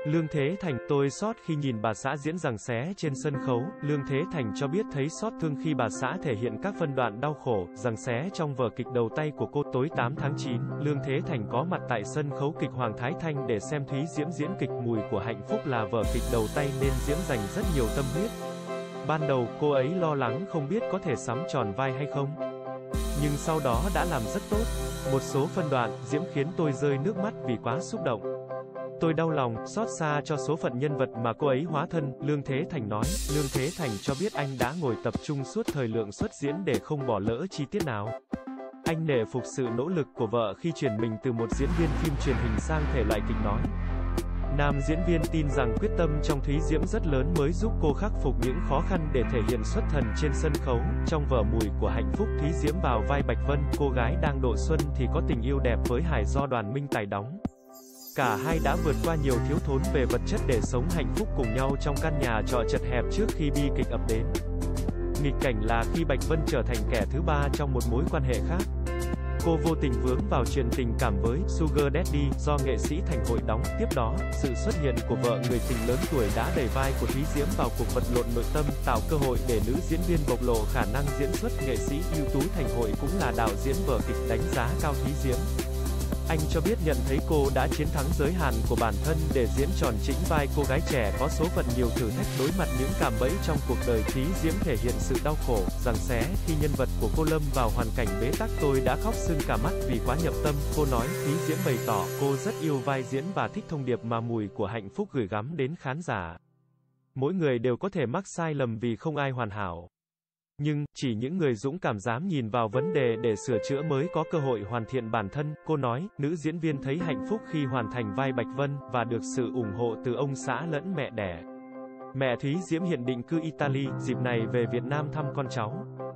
Lương Thế Thành, tôi xót khi nhìn bà xã diễn giằng xé trên sân khấu. Lương Thế Thành cho biết thấy xót thương khi bà xã thể hiện các phân đoạn đau khổ, giằng xé trong vở kịch Đầu Tay của cô. Tối 8 tháng 9, Lương Thế Thành có mặt tại sân khấu kịch Hoàng Thái Thanh để xem Thúy Diễm diễn kịch Mùi của Hạnh Phúc là vở kịch đầu tay nên Diễm dành rất nhiều tâm huyết. Ban đầu, cô ấy lo lắng không biết có thể sắm tròn vai hay không. Nhưng sau đó đã làm rất tốt. Một số phân đoạn, Diễm khiến tôi rơi nước mắt vì quá xúc động. Tôi đau lòng, xót xa cho số phận nhân vật mà cô ấy hóa thân, Lương Thế Thành nói. Lương Thế Thành cho biết anh đã ngồi tập trung suốt thời lượng xuất diễn để không bỏ lỡ chi tiết nào. Anh nể phục sự nỗ lực của vợ khi chuyển mình từ một diễn viên phim truyền hình sang thể loại kịch nói. Nam diễn viên tin rằng quyết tâm trong Thúy Diễm rất lớn mới giúp cô khắc phục những khó khăn để thể hiện xuất thần trên sân khấu. Trong vở Mùi của Hạnh Phúc, Thúy Diễm vào vai Bạch Vân, cô gái đang độ xuân thì có tình yêu đẹp với Hải do Đoàn Minh Tài đóng. Cả hai đã vượt qua nhiều thiếu thốn về vật chất để sống hạnh phúc cùng nhau trong căn nhà trọ chật hẹp trước khi bi kịch ập đến. Nghịch cảnh là khi Bạch Vân trở thành kẻ thứ ba trong một mối quan hệ khác. Cô vô tình vướng vào chuyện tình cảm với Sugar Daddy do nghệ sĩ Thành Hội đóng. Tiếp đó, sự xuất hiện của vợ người tình lớn tuổi đã đẩy vai của Thúy Diễm vào cuộc vật lộn nội tâm, tạo cơ hội để nữ diễn viên bộc lộ khả năng diễn xuất. Nghệ sĩ ưu tú Thành Hội cũng là đạo diễn vở kịch đánh giá cao Thúy Diễm. Anh cho biết nhận thấy cô đã chiến thắng giới hạn của bản thân để diễn tròn chỉnh vai cô gái trẻ có số phận nhiều thử thách đối mặt những cạm bẫy trong cuộc đời. Thúy Diễm thể hiện sự đau khổ, giằng xé khi nhân vật của cô lâm vào hoàn cảnh bế tắc. Tôi đã khóc sưng cả mắt vì quá nhập tâm, cô nói. Thúy Diễm bày tỏ cô rất yêu vai diễn và thích thông điệp mà Mùi của Hạnh Phúc gửi gắm đến khán giả. Mỗi người đều có thể mắc sai lầm vì không ai hoàn hảo. Nhưng, chỉ những người dũng cảm dám nhìn vào vấn đề để sửa chữa mới có cơ hội hoàn thiện bản thân, cô nói. Nữ diễn viên thấy hạnh phúc khi hoàn thành vai Bạch Vân, và được sự ủng hộ từ ông xã lẫn mẹ đẻ. Mẹ Thúy Diễm hiện định cư Italy, dịp này về Việt Nam thăm con cháu.